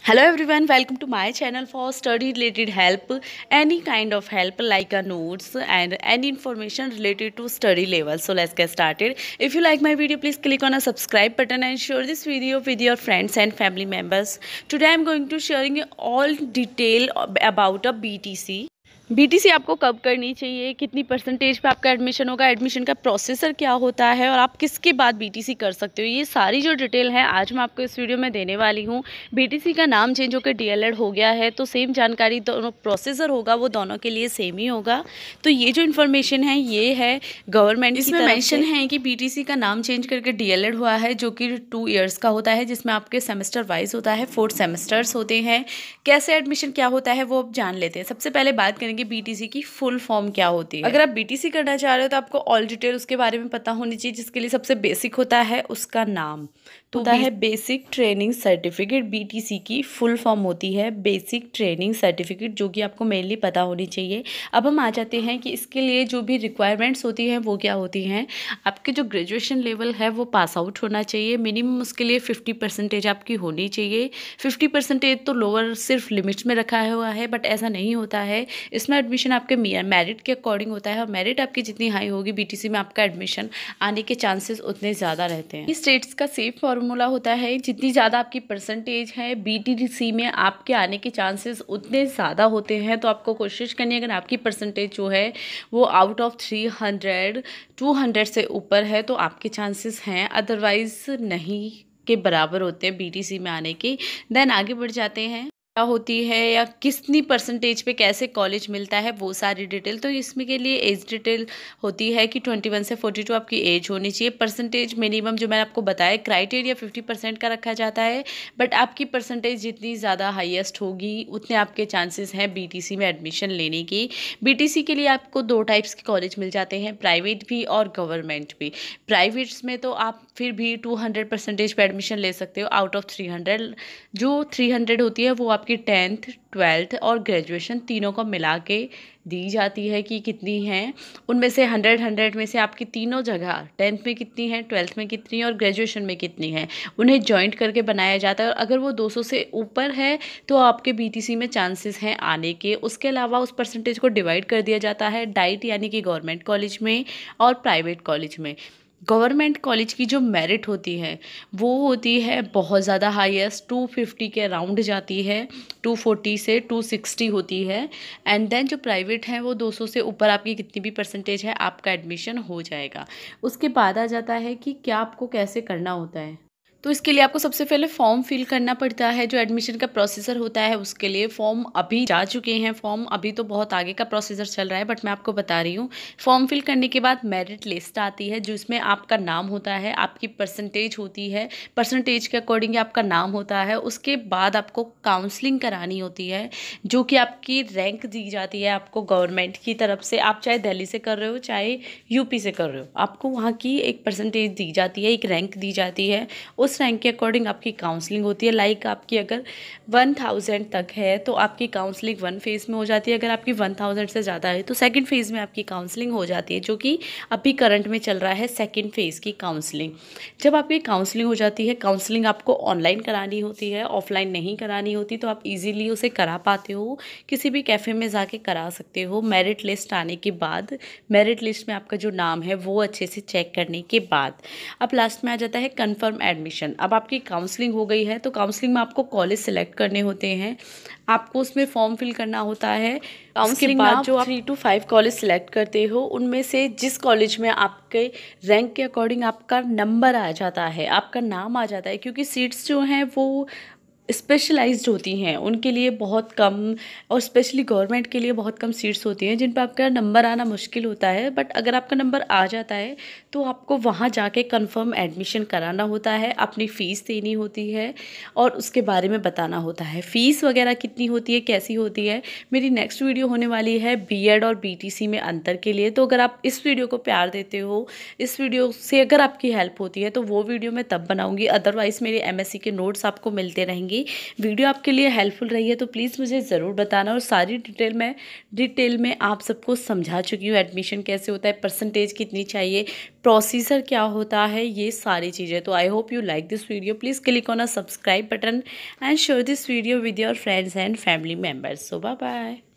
Hello everyone, welcome to my channel for study related help, any kind of help like a notes and any information related to study level. So let's get started. If you like my video, please click on a subscribe button and share this video with your friends and family members. Today I'm going to sharing you all detail about a BTC. BTC आपको कब करनी चाहिए, कितनी percentage पे आपका admission होगा, admission का processor क्या होता है और आप किसके बाद बीटीसी कर सकते हो, ये सारी जो डिटेल है आज मैं आपको इस वीडियो में देने वाली हूँ। बीटीसी का नाम चेंज होकर D.el.ed हो गया है, तो सेम जानकारी दोनों प्रोसेसर होगा वो दोनों के लिए सेम ही होगा। तो ये जो इन्फॉर्मेशन है ये है गवर्नमेंट इसमें मेंशन है कि बीटीसी का नाम चेंज करके D.el.ed हुआ है, जो कि 2 ईयर्स का होता है, जिसमें आपके सेमेस्टर वाइज होता है, 4 सेमेस्टर्स होते हैं। कैसे एडमिशन क्या होता है वो अब जान लेते हैं। सबसे पहले बात करेंगे बीटीसी की फुल फॉर्म क्या होती है। अगर आप बीटीसी करना चाह रहे हो तो आपको ऑल डिटेल उसके बारे में पता होनी चाहिए, जिसके लिए सबसे बेसिक होता है उसका नाम तो होता है बेसिक ट्रेनिंग सर्टिफिकेट। बीटीसी की फुल फॉर्म होती है बेसिक ट्रेनिंग सर्टिफिकेट, जो कि आपको मेनली पता होनी चाहिए। अब हम आ जाते हैं कि इसके लिए जो भी रिक्वायरमेंट्स होती हैं वो क्या होती हैं। आपके जो ग्रेजुएशन लेवल है वो पास आउट होना चाहिए, मिनिमम उसके लिए 50% आपकी होनी चाहिए। 50% तो लोअर सिर्फ लिमिट्स में रखा हुआ है, बट ऐसा नहीं होता है। इसमें एडमिशन आपके मेरिट के अकॉर्डिंग होता है और मेरिट आपकी जितनी हाई होगी बीटीसी में आपका एडमिशन आने के चांसेस उतने ज़्यादा रहते हैं। स्टेट्स का सेम फॉर्मूला होता है, जितनी ज़्यादा आपकी परसेंटेज है बीटीसी में आपके आने के चांसेस उतने ज़्यादा होते हैं। तो आपको कोशिश करनी है, अगर आपकी परसेंटेज जो है वो आउट ऑफ 300 200 से ऊपर है तो आपके चांसेस हैं, अदरवाइज नहीं के बराबर होते हैं बीटीसी में आने के। देन आगे बढ़ जाते हैं क्या होती है या कितनी परसेंटेज पे कैसे कॉलेज मिलता है वो सारी डिटेल। तो इसमें के लिए एज डिटेल होती है कि 21 से 42 आपकी एज होनी चाहिए। परसेंटेज मिनिमम जो मैंने आपको बताया, क्राइटेरिया 50% का रखा जाता है, बट आपकी परसेंटेज जितनी ज़्यादा हाईएस्ट होगी उतने आपके चांसेस हैं बीटीसी में एडमिशन लेने की। बीटीसी के लिए आपको 2 टाइप्स के कॉलेज मिल जाते हैं, प्राइवेट भी और गवर्नमेंट भी। प्राइवेट्स में तो आप फिर भी 200% पे एडमिशन ले सकते हो आउट ऑफ 300। जो 300 होती है वो आपकी 10th 12th और ग्रेजुएशन तीनों को मिला के दी जाती है कि कितनी हैं। उनमें से 100 में से आपकी तीनों जगह 10th में कितनी है, 12th में कितनी है और ग्रेजुएशन में कितनी है, उन्हें जॉइंट करके बनाया जाता है। और अगर वो 200 से ऊपर है तो आपके बीटीसी में चांसेस हैं आने के। उसके अलावा उस परसेंटेज को डिवाइड कर दिया जाता है डाइट यानी कि गवर्नमेंट कॉलेज में और प्राइवेट कॉलेज में। गवर्नमेंट कॉलेज की जो मेरिट होती है वो होती है बहुत ज़्यादा हाईएस्ट, 250 के अराउंड जाती है, 240 से 260 होती है। एंड देन जो प्राइवेट है वो 200 से ऊपर आपकी कितनी भी परसेंटेज है आपका एडमिशन हो जाएगा। उसके बाद आ जाता है कि क्या आपको कैसे करना होता है। तो इसके लिए आपको सबसे पहले फॉर्म फिल करना पड़ता है। जो एडमिशन का प्रोसेसर होता है उसके लिए फॉर्म अभी जा चुके हैं, फॉर्म अभी तो बहुत आगे का प्रोसेसर चल रहा है, बट मैं आपको बता रही हूँ। फॉर्म फिल करने के बाद मेरिट लिस्ट आती है, जिसमें आपका नाम होता है, आपकी परसेंटेज होती है, परसेंटेज के अकॉर्डिंग आपका नाम होता है। उसके बाद आपको काउंसलिंग करानी होती है, जो कि आपकी रैंक दी जाती है आपको गवर्नमेंट की तरफ से। आप चाहे दिल्ली से कर रहे हो चाहे यूपी से कर रहे हो, आपको वहाँ की एक परसेंटेज दी जाती है, एक रैंक दी जाती है। उस रैंक के अकॉर्डिंग आपकी काउंसलिंग होती है। लाइक आपकी अगर 1000 तक है तो आपकी काउंसलिंग 1 फेज़ में हो जाती है। अगर आपकी 1000 से ज़्यादा है तो 2nd फेज़ में आपकी काउंसलिंग हो जाती है, जो कि अभी करंट में चल रहा है 2nd फेज़ की काउंसलिंग। जब आपकी काउंसलिंग हो जाती है, काउंसलिंग आपको ऑनलाइन करानी होती है, ऑफलाइन नहीं करानी होती, तो आप ईजिली उसे करा पाते हो, किसी भी कैफ़े में जाके करा सकते हो। मेरिट लिस्ट आने के बाद, मेरिट लिस्ट में आपका जो नाम है वो अच्छे से चेक करने के बाद अब लास्ट में आ जाता है कन्फर्म एडमिशन। अब आपकी काउंसलिंग हो गई है तो काउंसलिंग में आपको कॉलेज सेलेक्ट करने होते हैं, आपको उसमें फॉर्म फिल करना होता है। काउंसलिंग बाद जो आप 3 to 5 कॉलेज सेलेक्ट करते हो, उनमें से जिस कॉलेज में आपके रैंक के अकॉर्डिंग आपका नंबर आ जाता है, आपका नाम आ जाता है, क्योंकि सीट्स जो हैं वो स्पेशलाइज्ड होती हैं, उनके लिए बहुत कम, और स्पेशली गवर्नमेंट के लिए बहुत कम सीट्स होती हैं जिन पर आपका नंबर आना मुश्किल होता है। बट अगर आपका नंबर आ जाता है तो आपको वहाँ जाके कंफर्म एडमिशन कराना होता है, अपनी फ़ीस देनी होती है और उसके बारे में बताना होता है। फ़ीस वगैरह कितनी होती है, कैसी होती है, मेरी नेक्स्ट वीडियो होने वाली है B.ed और BTC में अंतर के लिए। तो अगर आप इस वीडियो को प्यार देते हो, इस वीडियो से अगर आपकी हेल्प होती है तो वो वीडियो मैं तब बनाऊँगी, अदरवाइज़ मेरे MSc के नोट्स आपको मिलते रहेंगे। ये वीडियो आपके लिए हेल्पफुल रही है तो प्लीज़ मुझे ज़रूर बताना। और सारी डिटेल में आप सबको समझा चुकी हूँ, एडमिशन कैसे होता है, परसेंटेज कितनी चाहिए, प्रोसीजर क्या होता है, ये सारी चीज़ें। तो I hope you like this video. Please click on a subscribe button and share this video with your friends and family members. So bye bye.